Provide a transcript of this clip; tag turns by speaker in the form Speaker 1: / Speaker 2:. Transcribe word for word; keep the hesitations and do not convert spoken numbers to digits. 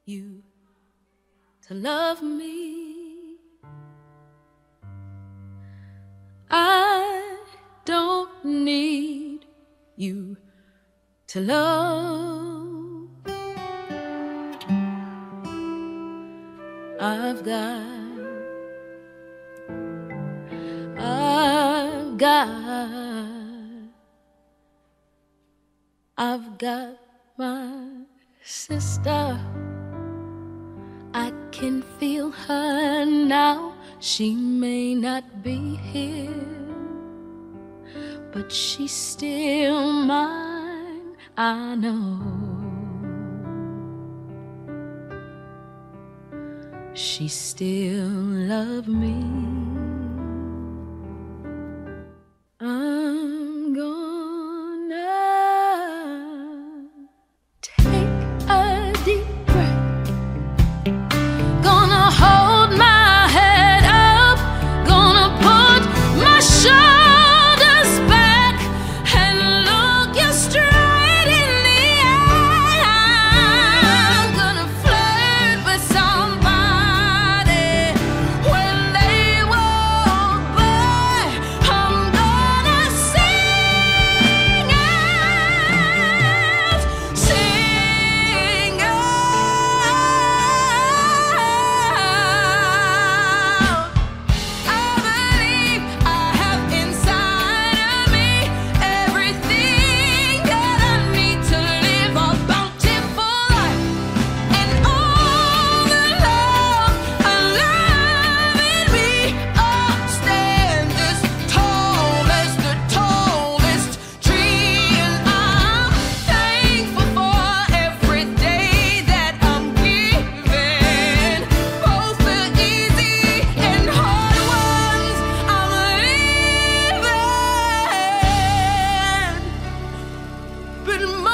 Speaker 1: you to love me. I don't need you to love. I've got, I've got, I've got my sister. I can feel her now. She may not be here, but she's still mine, I know. She still loves me. I'm gonna take a deep breath, gonna hold my head up, gonna put my shoulders back and look you straight in the eye. I'm gonna flirt with somebody when they walk by. I'm gonna sing out, sing out. I believe I have inside of me everything that I need to live a bountiful life, and all the love I love in me. I'll stand as tall as the tallest tree, and I'm thankful for every day that I'm given, both the easy and hard ones I'm living. But